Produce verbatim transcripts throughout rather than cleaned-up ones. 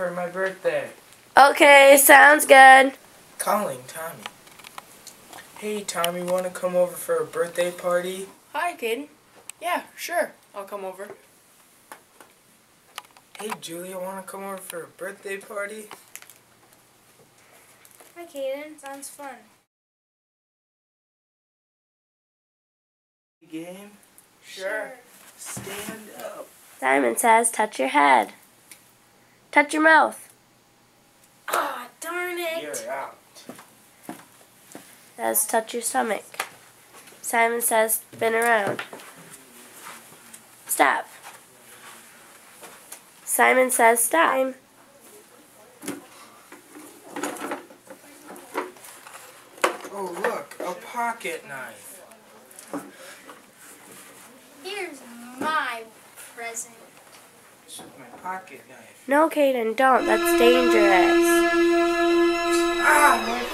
for my birthday. Okay, sounds good. Calling Tommy. Hey, Tommy, want to come over for a birthday party? Hi, Caden. Yeah, sure. I'll come over. Hey, Julia, want to come over for a birthday party? Hi, Caden. Sounds fun. Game? Sure. Stand up. Simon says, touch your head. Touch your mouth. Aw, oh, darn it. You're out. Says, touch your stomach. Simon says, spin around. Stop. Simon says, stop. Oh, look, a pocket knife. Here's my present. It's my pocket knife. No, Caden, don't. That's dangerous. Ah, my...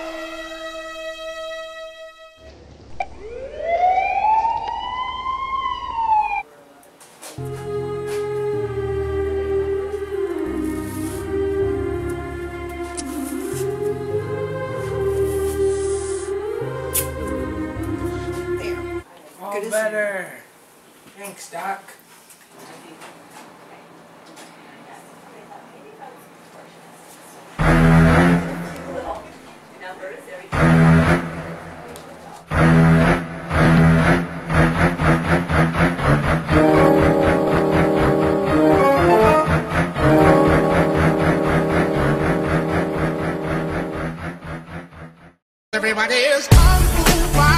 All better. Thanks, Doc. Everybody is kung fu